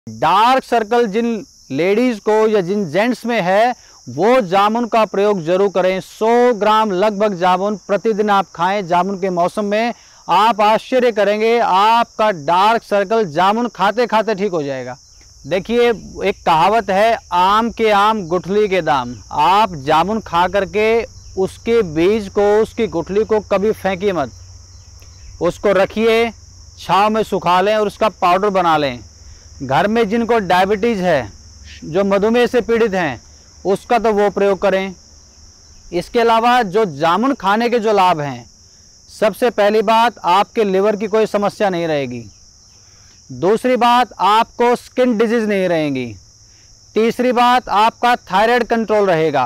Dark circle जिन ladies को या जिन gents में है वो जामुन का प्रयोग जरूर करें। 100 ग्राम लगभग जामुन प्रतिदिन आप खाएं। जामुन के मौसम में आप आश्चर्य करेंगे, आपका डार्क सर्कल जामुन खाते खाते ठीक हो जाएगा। देखिए, एक कहावत है, आम के आम गुठली के दाम। आप जामुन खा करके उसके बीज को, उसकी गुठली को कभी फेंकिए मत, उसको रखिए, छांव में सुखा लें और उसका पाउडर बना लें। घर में जिनको डायबिटीज़ है, जो मधुमेह से पीड़ित हैं, उसका तो वो प्रयोग करें। इसके अलावा जो जामुन खाने के जो लाभ हैं, सबसे पहली बात, आपके लिवर की कोई समस्या नहीं रहेगी। दूसरी बात, आपको स्किन डिजीज़ नहीं रहेगी। तीसरी बात, आपका थायराइड कंट्रोल रहेगा।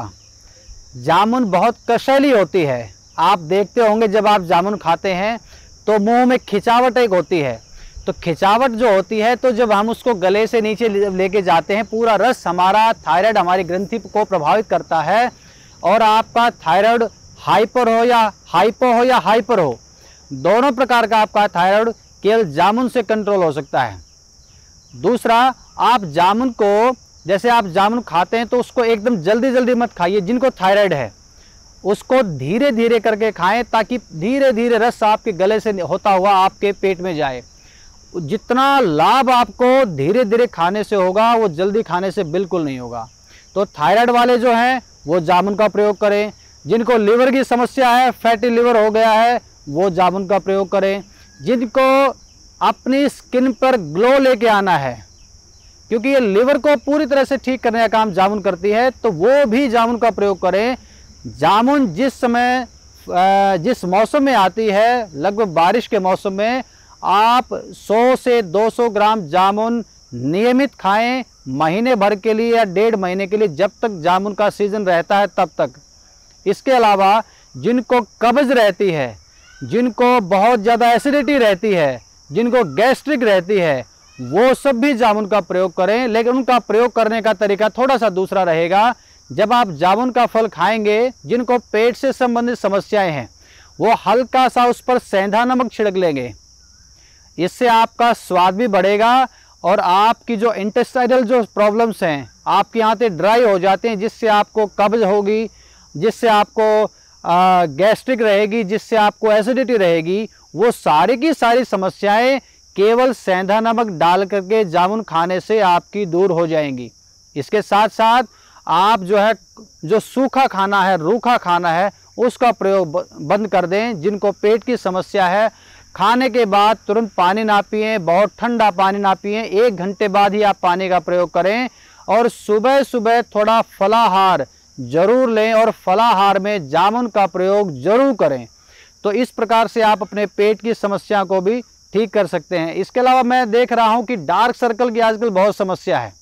जामुन बहुत कसैली होती है, आप देखते होंगे जब आप जामुन खाते हैं तो मुंह में खिंचावट एक होती है। तो खिंचावट जो होती है, तो जब हम उसको गले से नीचे लेके जाते हैं, पूरा रस हमारा थायराइड, हमारी ग्रंथि को प्रभावित करता है और आपका थायराइड हाइपर हो या हाइपो हो या हाइपर हो, दोनों प्रकार का आपका थायराइड केवल जामुन से कंट्रोल हो सकता है। दूसरा, आप जामुन को, जैसे आप जामुन खाते हैं तो उसको एकदम जल्दी जल्दी मत खाइए। जिनको थायराइड है उसको धीरे धीरे करके खाएं, ताकि धीरे धीरे रस आपके गले से होता हुआ आपके पेट में जाए। जितना लाभ आपको धीरे धीरे खाने से होगा, वो जल्दी खाने से बिल्कुल नहीं होगा। तो थायराइड वाले जो हैं वो जामुन का प्रयोग करें। जिनको लिवर की समस्या है, फैटी लिवर हो गया है, वो जामुन का प्रयोग करें। जिनको अपनी स्किन पर ग्लो लेके आना है, क्योंकि ये लिवर को पूरी तरह से ठीक करने का काम जामुन करती है, तो वो भी जामुन का प्रयोग करें। जामुन जिस समय जिस मौसम में आती है, लगभग बारिश के मौसम में, आप 100 से 200 ग्राम जामुन नियमित खाएं, महीने भर के लिए या 1.5 महीने के लिए, जब तक जामुन का सीज़न रहता है तब तक। इसके अलावा जिनको कब्ज़ रहती है, जिनको बहुत ज़्यादा एसिडिटी रहती है, जिनको गैस्ट्रिक रहती है, वो सब भी जामुन का प्रयोग करें। लेकिन उनका प्रयोग करने का तरीका थोड़ा सा दूसरा रहेगा। जब आप जामुन का फल खाएंगे, जिनको पेट से संबंधित समस्याएं हैं, वो हल्का सा उस पर सेंधा नमक छिड़क लेंगे। इससे आपका स्वाद भी बढ़ेगा और आपकी जो इंटेस्टाइनल जो प्रॉब्लम्स हैं, आपकी आंतें ड्राई हो जाते हैं, जिससे आपको कब्ज होगी, जिससे आपको गैस्ट्रिक रहेगी, जिससे आपको एसिडिटी रहेगी, वो सारी की सारी समस्याएं केवल सेंधा नमक डाल करके जामुन खाने से आपकी दूर हो जाएंगी। इसके साथ साथ आप जो है, जो सूखा खाना है, रूखा खाना है, उसका प्रयोग बंद कर दें। जिनको पेट की समस्या है, खाने के बाद तुरंत पानी ना पिएं, बहुत ठंडा पानी ना पिएं, 1 घंटे बाद ही आप पानी का प्रयोग करें। और सुबह सुबह थोड़ा फलाहार जरूर लें और फलाहार में जामुन का प्रयोग जरूर करें। तो इस प्रकार से आप अपने पेट की समस्या को भी ठीक कर सकते हैं। इसके अलावा मैं देख रहा हूं कि डार्क सर्कल की आजकल बहुत समस्या है।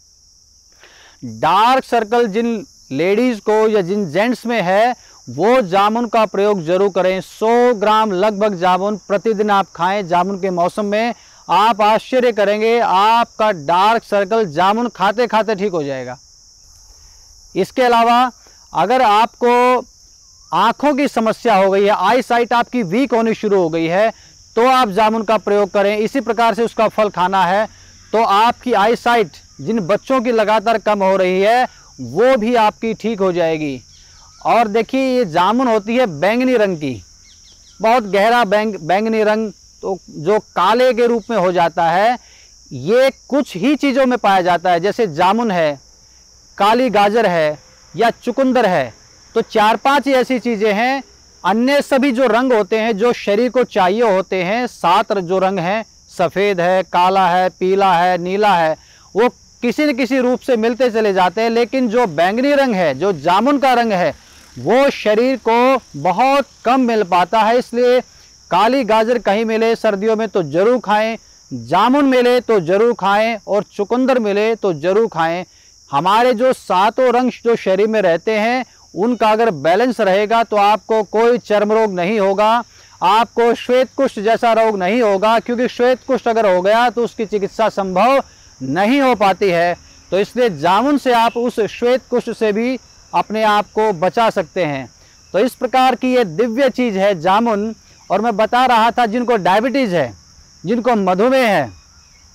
डार्क सर्कल जिन लेडीज़ को या जिन जेंट्स में है, वो जामुन का प्रयोग जरूर करें। 100 ग्राम लगभग जामुन प्रतिदिन आप खाएं। जामुन के मौसम में आप आश्चर्य करेंगे, आपका डार्क सर्कल जामुन खाते खाते ठीक हो जाएगा। इसके अलावा अगर आपको आँखों की समस्या हो गई है, आई साइट आपकी वीक होनी शुरू हो गई है, तो आप जामुन का प्रयोग करें। इसी प्रकार से उसका फल खाना है तो आपकी आई साइट, जिन बच्चों की लगातार कम हो रही है, वो भी आपकी ठीक हो जाएगी। और देखिए, ये जामुन होती है बैंगनी रंग की, बहुत गहरा बैंगनी रंग, तो जो काले के रूप में हो जाता है। ये कुछ ही चीज़ों में पाया जाता है, जैसे जामुन है, काली गाजर है या चुकंदर है। तो 4-5 ही ऐसी चीज़ें हैं। अन्य सभी जो रंग होते हैं, जो शरीर को चाहिए होते हैं, 7 जो रंग हैं, सफ़ेद है, काला है, पीला है, नीला है, वो किसी न किसी रूप से मिलते चले जाते हैं। लेकिन जो बैंगनी रंग है, जो जामुन का रंग है, वो शरीर को बहुत कम मिल पाता है। इसलिए काली गाजर कहीं मिले सर्दियों में तो ज़रूर खाएं, जामुन मिले तो ज़रूर खाएं और चुकंदर मिले तो ज़रूर खाएं। हमारे जो 7 रंग जो शरीर में रहते हैं, उनका अगर बैलेंस रहेगा तो आपको कोई चर्म रोग नहीं होगा, आपको श्वेत कुष्ठ जैसा रोग नहीं होगा। क्योंकि श्वेत कुष्ठ अगर हो गया तो उसकी चिकित्सा संभव नहीं हो पाती है। तो इसलिए जामुन से आप उस श्वेत कुष्ठ से भी अपने आप को बचा सकते हैं। तो इस प्रकार की ये दिव्य चीज़ है जामुन। और मैं बता रहा था, जिनको डायबिटीज़ है, जिनको मधुमेह है,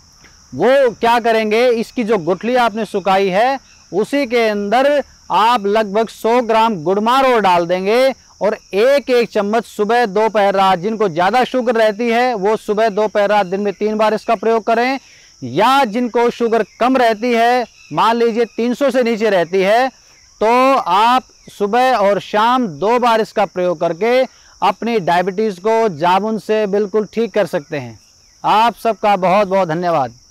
वो क्या करेंगे, इसकी जो गुठली आपने सुखाई है उसी के अंदर आप लगभग 100 ग्राम गुड़मार और डाल देंगे और एक एक चम्मच सुबह दोपहर रात, जिनको ज़्यादा शुगर रहती है वो सुबह दोपहर रात दिन में 3 बार इसका प्रयोग करें, या जिनको शुगर कम रहती है, मान लीजिए 300 से नीचे रहती है, तो आप सुबह और शाम 2 बार इसका प्रयोग करके अपनी डायबिटीज़ को जामुन से बिल्कुल ठीक कर सकते हैं। आप सबका बहुत बहुत धन्यवाद।